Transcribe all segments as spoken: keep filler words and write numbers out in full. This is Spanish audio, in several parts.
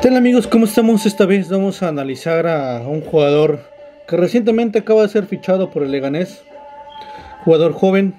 ¿Qué tal amigos? ¿Cómo estamos? Esta vez vamos a analizar a un jugador que recientemente acaba de ser fichado por el Leganés. Jugador joven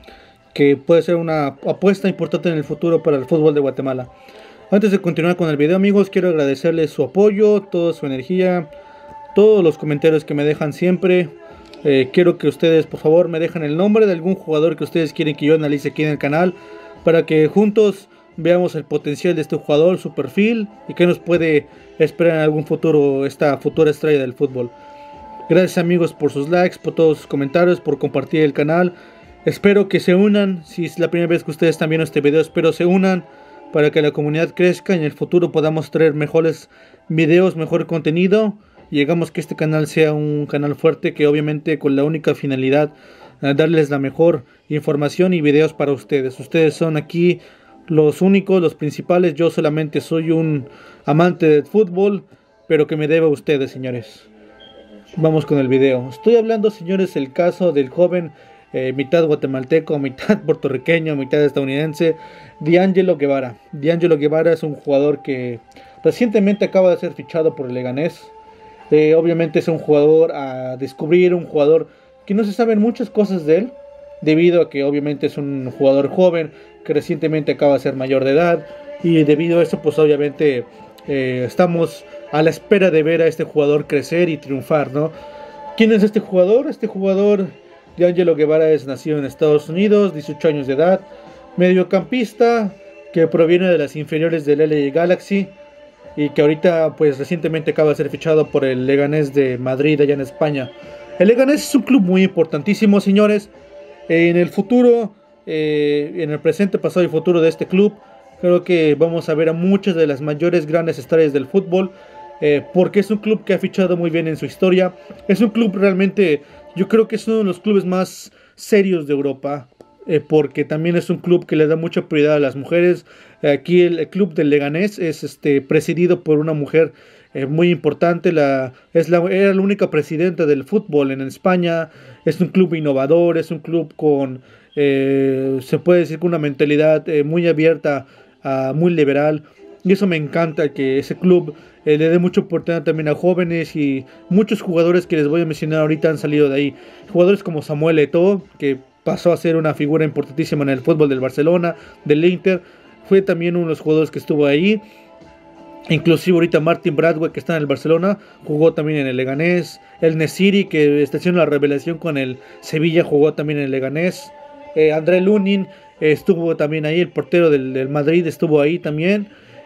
que puede ser una apuesta importante en el futuro para el fútbol de Guatemala. Antes de continuar con el video, amigos, quiero agradecerles su apoyo, toda su energía, todos los comentarios que me dejan siempre. Eh, quiero que ustedes por favor me dejen el nombre de algún jugador que ustedes quieren que yo analice aquí en el canal, para que juntos veamos el potencial de este jugador, su perfil y qué nos puede esperar en algún futuro esta futura estrella del fútbol. Gracias amigos por sus likes, por todos sus comentarios, por compartir el canal. Espero que se unan, si es la primera vez que ustedes están viendo este video, espero se unan para que la comunidad crezca y en el futuro podamos traer mejores videos, mejor contenido y llegamos que este canal sea un canal fuerte, que obviamente con la única finalidad de darles la mejor información y videos para ustedes. Ustedes son aquí los únicos, los principales. Yo solamente soy un amante del fútbol, pero que me debe a ustedes, señores. Vamos con el video. Estoy hablando, señores, el caso del joven eh, mitad guatemalteco, mitad puertorriqueño, mitad estadounidense, D'Angelo Guevara. D'Angelo Guevara es un jugador que recientemente acaba de ser fichado por el Leganés. Eh, obviamente es un jugador a descubrir, un jugador que no se saben muchas cosas de él, debido a que obviamente es un jugador joven que recientemente acaba de ser mayor de edad, y debido a eso pues obviamente eh, estamos a la espera de ver a este jugador crecer y triunfar, ¿no? ¿Quién es este jugador? Este jugador, D'Angelo Guevara, es nacido en Estados Unidos, dieciocho años de edad, mediocampista que proviene de las inferiores del L A Galaxy y que ahorita pues recientemente acaba de ser fichado por el Leganés de Madrid allá en España. El Leganés es un club muy importantísimo, señores. En el futuro, eh, en el presente, pasado y futuro de este club, creo que vamos a ver a muchas de las mayores grandes estrellas del fútbol, eh, porque es un club que ha fichado muy bien en su historia. Es un club realmente, yo creo que es uno de los clubes más serios de Europa, eh, porque también es un club que le da mucha prioridad a las mujeres. Aquí el, el club del Leganés es este, presidido por una mujer eh, muy importante, la, es la, era la única presidenta del fútbol en España. Es un club innovador, es un club con, eh, se puede decir, con una mentalidad eh, muy abierta, uh, muy liberal, y eso me encanta, que ese club eh, le dé mucha oportunidad también a jóvenes, y muchos jugadores que les voy a mencionar ahorita han salido de ahí. Jugadores como Samuel Eto'o, que pasó a ser una figura importantísima en el fútbol del Barcelona, del Inter, fue también uno de los jugadores que estuvo ahí. Inclusive ahorita Martin Braithwaite, que está en el Barcelona, jugó también en el Leganés. El Nesiri, que está haciendo la revelación con el Sevilla, jugó también en el Leganés. eh, André Lunin eh, estuvo también ahí, el portero del, del Madrid estuvo ahí también.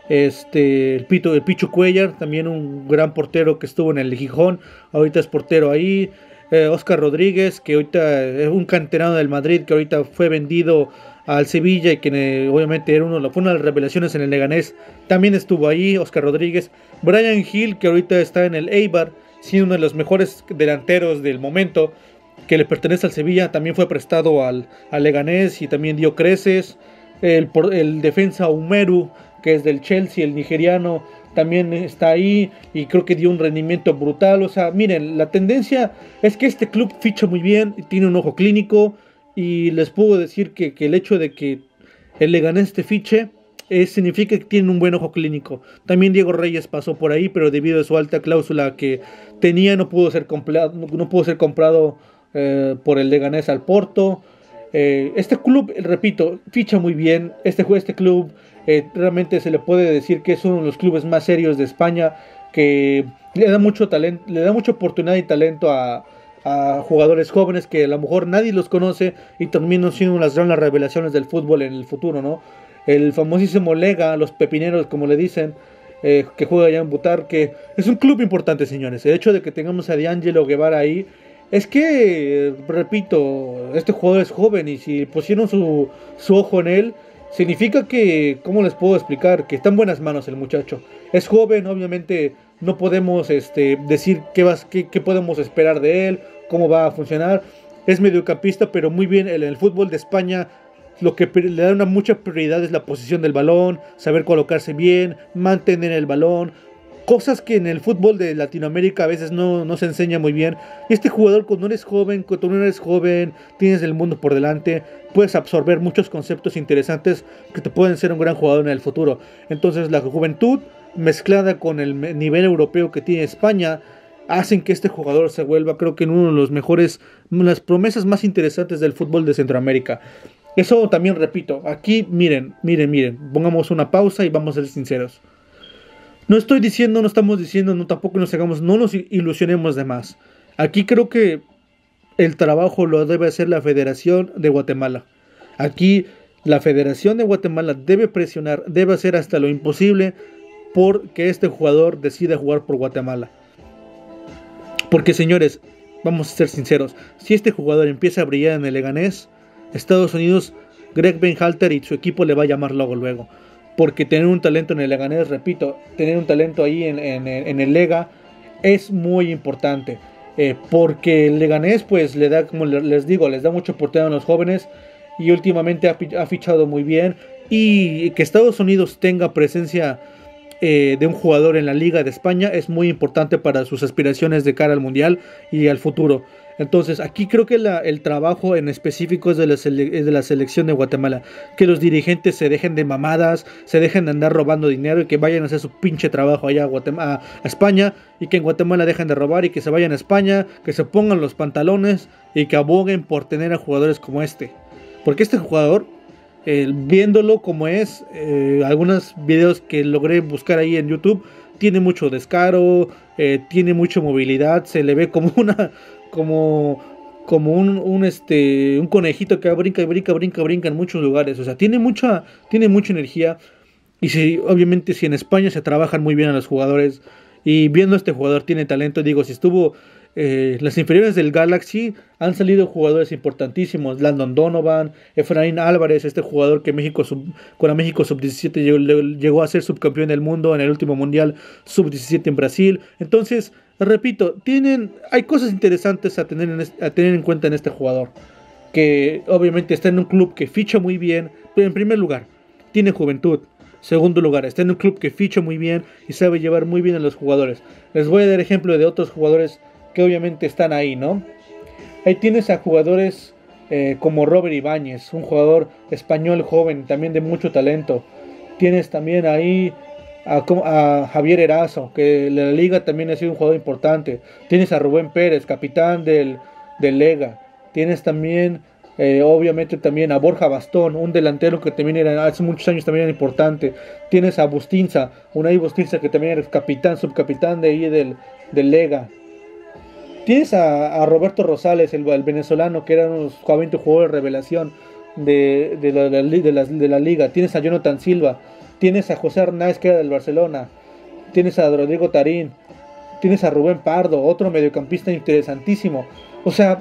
Este, el, Pito, el Pichu Cuellar, también un gran portero que estuvo en el Gijón, ahorita es portero ahí. eh, Oscar Rodríguez, que ahorita es un canterano del Madrid, que ahorita fue vendido al Sevilla y que eh, obviamente era uno, fue una de las revelaciones en el Leganés, también estuvo ahí Oscar Rodríguez. Brian Hill, que ahorita está en el Eibar, siendo uno de los mejores delanteros del momento, que le pertenece al Sevilla, también fue prestado al, al Leganés y también dio creces. El, el defensa Umeru, que es del Chelsea, el nigeriano, también está ahí y creo que dio un rendimiento brutal. O sea, miren, la tendencia es que este club ficha muy bien, tiene un ojo clínico. Y les puedo decir que, que el hecho de que el Leganés este fiche eh, significa que tiene un buen ojo clínico. También Diego Reyes pasó por ahí, pero debido a su alta cláusula que tenía no pudo ser comprado, no pudo ser comprado eh, por el Leganés al Porto. Eh, este club, repito, ficha muy bien. Este, este club eh, realmente se le puede decir que es uno de los clubes más serios de España, que le da mucho talento, le da mucha oportunidad y talento a a jugadores jóvenes que a lo mejor nadie los conoce y terminan siendo las grandes revelaciones del fútbol en el futuro, ¿no? El famosísimo Lega, los pepineros como le dicen, eh, que juega allá en Butar, que es un club importante, señores. El hecho de que tengamos a D'Angelo Guevara ahí es que, repito, este jugador es joven y si pusieron su, su ojo en él, significa que, ¿cómo les puedo explicar? Que está en buenas manos el muchacho. Es joven, obviamente no podemos este, decir qué, vas, qué, qué podemos esperar de él, cómo va a funcionar. Es mediocampista, pero muy bien. En el fútbol de España lo que le da una mucha prioridad es la posición del balón, saber colocarse bien, mantener el balón, cosas que en el fútbol de Latinoamérica a veces no, no se enseña muy bien. Y este jugador, cuando eres joven, cuando no eres joven, tienes el mundo por delante, puedes absorber muchos conceptos interesantes que te pueden ser un gran jugador en el futuro. Entonces la juventud mezclada con el nivel europeo que tiene España, hacen que este jugador se vuelva, creo que en uno de los mejores, las promesas más interesantes del fútbol de Centroamérica. Eso también repito, aquí miren, miren, miren, pongamos una pausa y vamos a ser sinceros. No estoy diciendo, no estamos diciendo, no tampoco nos hagamos, no nos ilusionemos de más. Aquí creo que el trabajo lo debe hacer la Federación de Guatemala. Aquí la Federación de Guatemala debe presionar, debe hacer hasta lo imposible por que este jugador decida jugar por Guatemala. Porque señores, vamos a ser sinceros, si este jugador empieza a brillar en el Leganés, Estados Unidos, Greg Berhalter y su equipo le va a llamar luego luego. Porque tener un talento en el Leganés, repito, tener un talento ahí en, en, en el Lega es muy importante. Eh, porque el Leganés pues le da, como les digo, les da mucha oportunidad a los jóvenes y últimamente ha, ha fichado muy bien. Y que Estados Unidos tenga presencia eh, de un jugador en la Liga de España es muy importante para sus aspiraciones de cara al Mundial y al futuro. Entonces aquí creo que la, el trabajo en específico es de, la sele, es de la selección de Guatemala. Que los dirigentes se dejen de mamadas, se dejen de andar robando dinero y que vayan a hacer su pinche trabajo allá a, Guatemala, a España. Y que en Guatemala dejen de robar y que se vayan a España, que se pongan los pantalones y que aboguen por tener a jugadores como este. Porque este jugador, eh, viéndolo como es, eh, algunos videos que logré buscar ahí en YouTube, tiene mucho descaro, eh, tiene mucha movilidad, se le ve como una... como, como un, un, este, un conejito que brinca, brinca, brinca, brinca en muchos lugares. O sea, tiene mucha, tiene mucha energía. Y si, obviamente, si en España se trabajan muy bien a los jugadores, y viendo a este jugador tiene talento, digo, si estuvo eh, las inferiores del Galaxy, han salido jugadores importantísimos. Landon Donovan, Efraín Álvarez, este jugador que México sub, con la México sub diecisiete llegó, llegó a ser subcampeón del mundo en el último mundial sub diecisiete en Brasil. Entonces, repito, tienen, hay cosas interesantes a tener, en, a tener en cuenta en este jugador. Que obviamente está en un club que ficha muy bien. Pero en primer lugar, tiene juventud. Segundo lugar, está en un club que ficha muy bien y sabe llevar muy bien a los jugadores. Les voy a dar ejemplo de otros jugadores que obviamente están ahí, ¿no? Ahí tienes a jugadores eh, como Robert Ibáñez, un jugador español joven, también de mucho talento. Tienes también ahí A, a Javier Erazo, que en la liga también ha sido un jugador importante. Tienes a Rubén Pérez, capitán del, del Lega. Tienes también, eh, obviamente también a Borja Bastón, un delantero que también era, hace muchos años también era importante. Tienes a Bustinza, Unai Bustinza, que también era capitán, subcapitán de ahí del, del Lega. Tienes a, a Roberto Rosales, el, el venezolano, que era un jugador de revelación de, de, la, de, la, de, la, de la liga. Tienes a Jonathan Silva. Tienes a José Arnaiz, que era del Barcelona. Tienes a Rodrigo Tarín. Tienes a Rubén Pardo, otro mediocampista interesantísimo. O sea,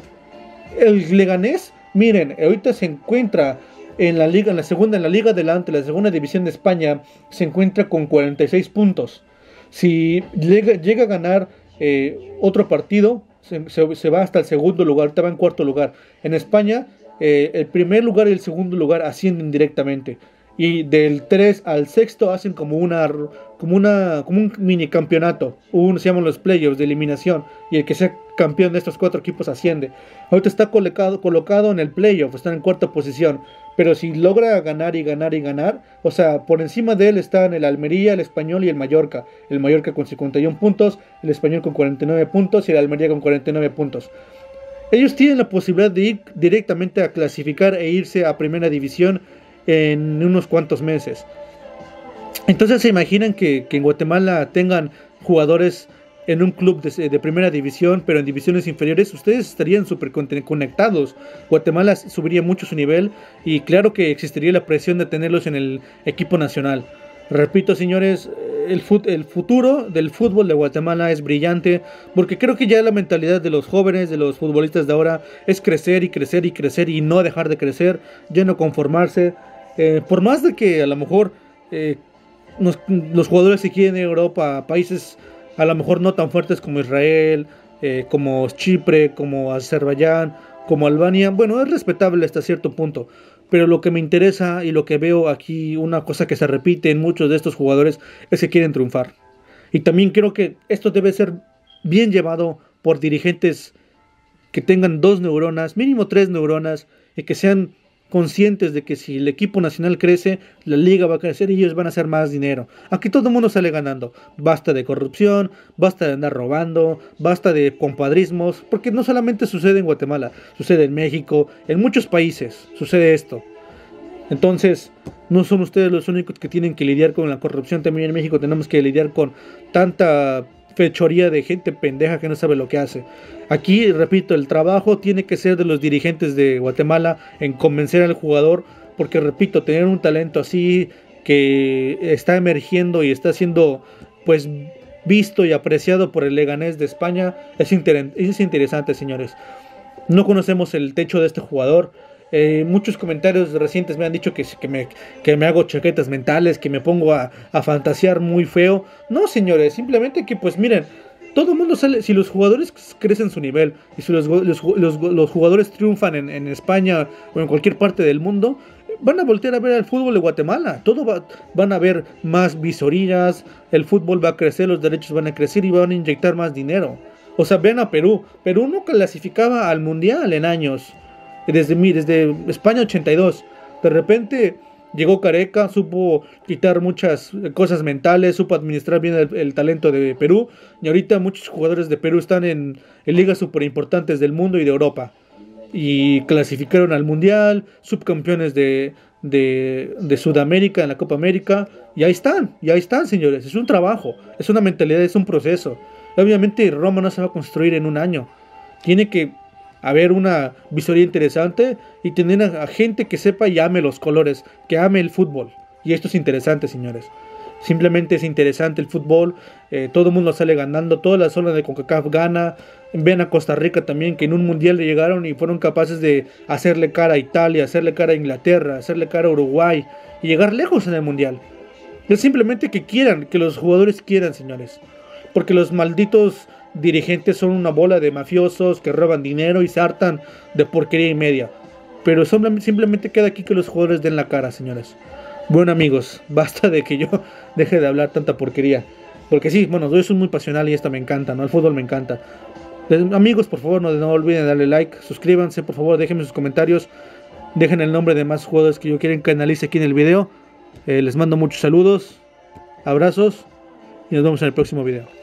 el Leganés, miren, ahorita se encuentra en la liga, en la segunda, en la liga adelante, la segunda división de España, se encuentra con cuarenta y seis puntos. Si llega, llega a ganar eh, otro partido, se, se, se va hasta el segundo lugar, ahorita va en cuarto lugar. En España, eh, el primer lugar y el segundo lugar ascienden directamente. Y del tres al sexto hacen como una como una como un mini campeonato, un, se llaman los playoffs de eliminación, y el que sea campeón de estos cuatro equipos asciende. Ahorita está colocado, colocado en el playoff, está en cuarta posición, pero si logra ganar y ganar y ganar, o sea, por encima de él están el Almería, el Español y el Mallorca. El Mallorca con cincuenta y uno puntos, el Español con cuarenta y nueve puntos y el Almería con cuarenta y nueve puntos. Ellos tienen la posibilidad de ir directamente a clasificar e irse a primera división en unos cuantos meses. Entonces se imaginan que, que en Guatemala tengan jugadores en un club de, de primera división, pero en divisiones inferiores. Ustedes estarían súper conectados. Guatemala subiría mucho su nivel y claro que existiría la presión de tenerlos en el equipo nacional. Repito, señores, el, fut, el futuro del fútbol de Guatemala es brillante, porque creo que ya la mentalidad de los jóvenes, de los futbolistas de ahora, es crecer y crecer y crecer y no dejar de crecer, ya no conformarse. Eh, por más de que a lo mejor eh, nos, los jugadores se quieren ir a Europa, a países a lo mejor no tan fuertes como Israel, eh, como Chipre, como Azerbaiyán, como Albania, bueno, es respetable hasta cierto punto, pero lo que me interesa y lo que veo aquí, una cosa que se repite en muchos de estos jugadores, es que quieren triunfar. Y también creo que esto debe ser bien llevado por dirigentes que tengan dos neuronas, mínimo tres neuronas, y que sean conscientes de que si el equipo nacional crece, la liga va a crecer y ellos van a hacer más dinero. Aquí todo el mundo sale ganando. Basta de corrupción, basta de andar robando, basta de compadrismos, porque no solamente sucede en Guatemala, sucede en México, en muchos países sucede esto. Entonces, no son ustedes los únicos que tienen que lidiar con la corrupción. También en México tenemos que lidiar con tanta fechoría de gente pendeja que no sabe lo que hace. Aquí, repito, el trabajo tiene que ser de los dirigentes de Guatemala en convencer al jugador, porque, repito, tener un talento así que está emergiendo y está siendo, pues, visto y apreciado por el Leganés de España es, inter es interesante, señores. No conocemos el techo de este jugador. Eh, muchos comentarios recientes me han dicho que, que, me, que me hago chaquetas mentales, que me pongo a, a fantasear muy feo. No, señores, simplemente que pues miren, todo el mundo sale, si los jugadores crecen su nivel y si los, los, los, los jugadores triunfan en, en España o en cualquier parte del mundo, van a voltear a ver al fútbol de Guatemala. Todo va, van a ver más visorías, el fútbol va a crecer, los derechos van a crecer y van a inyectar más dinero. O sea, vean a Perú. Perú no clasificaba al mundial en años. Desde, desde España ochenta y dos, de repente llegó Careca, supo quitar muchas cosas mentales, supo administrar bien el, el talento de Perú, y ahorita muchos jugadores de Perú están en, en ligas súper importantes del mundo y de Europa, y clasificaron al Mundial, subcampeones de, de, de Sudamérica en la Copa América, y ahí están, y ahí están, señores. Es un trabajo, es una mentalidad, es un proceso. Obviamente Roma no se va a construir en un año, tiene que haber una visoría interesante y tener a, a gente que sepa y ame los colores, que ame el fútbol. Y esto es interesante, señores. Simplemente es interesante el fútbol. Eh, todo el mundo sale ganando. Toda la zona de CONCACAF gana. Ven a Costa Rica también, que en un mundial le llegaron y fueron capaces de hacerle cara a Italia, hacerle cara a Inglaterra, hacerle cara a Uruguay y llegar lejos en el mundial. Es simplemente que quieran, que los jugadores quieran, señores. Porque los malditos dirigentes son una bola de mafiosos que roban dinero y se hartan de porquería y media. Pero son, simplemente queda aquí que los jugadores den la cara, señores. Bueno, amigos, basta de que yo deje de hablar tanta porquería. Porque sí, bueno, yo soy muy pasional y esto me encanta, ¿no? El fútbol me encanta. Amigos, por favor, no, no olviden darle like, suscríbanse, por favor, déjenme sus comentarios. Dejen el nombre de más jugadores que yo quieren que analice aquí en el video. Eh, les mando muchos saludos, abrazos y nos vemos en el próximo video.